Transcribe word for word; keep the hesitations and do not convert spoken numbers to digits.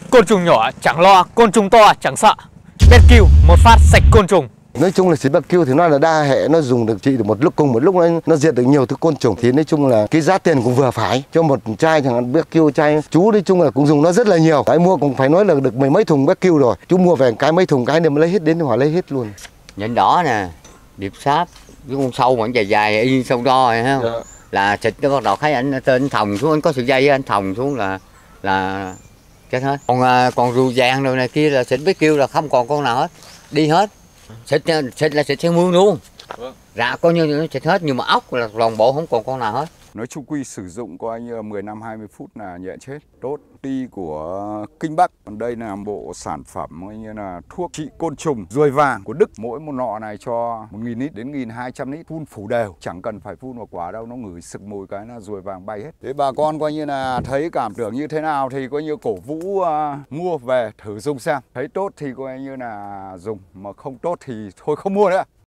Côn trùng nhỏ chẳng lo, côn trùng to chẳng sợ. Betkill một phát sạch côn trùng. Nói chung là xịt Betkill thì nó là đa hệ, nó dùng được trị được một lúc cùng một lúc nó, nó diệt được nhiều thứ côn trùng. Thì nói chung là cái giá tiền cũng vừa phải cho một chai, chẳng hạn Betkill chai chú nói chung là cũng dùng nó rất là nhiều. Cái mua cũng phải nói là được mười mấy thùng Betkill rồi. Chú mua về cái mấy thùng cái này mới lấy hết, đến thì họ lấy hết luôn. Nhện đỏ nè, điệp sáp, cái con sâu mà dài dài y sâu đo này không? Dạ. Là xịt nó bắt đầu thấy anh tên anh thòng xuống, anh có sự dây anh thòng xuống là là chết hết. Còn còn rùa vàng rồi này kia là xịt Betkill là không còn con nào hết, đi hết. Xịt xịt là xịt theo mương luôn. Vâng. Rạ coi như nó xịt hết, nhưng mà ốc là toàn bộ không còn con nào hết. Nói chung quy sử dụng coi như mười năm hai mươi phút là nhện chết. Tốt ti của Kinh Bắc. Còn đây là bộ sản phẩm như là thuốc trị côn trùng ruồi vàng của Đức. Mỗi một nọ này cho một nghìn lít đến một nghìn hai trăm lít, phun phủ đều, chẳng cần phải phun vào quả đâu, nó ngửi sực mùi cái là ruồi vàng bay hết. Thế bà con coi như là thấy cảm tưởng như thế nào thì coi như cổ vũ uh, mua về thử dùng xem. Thấy tốt thì coi như là dùng, mà không tốt thì thôi không mua nữa.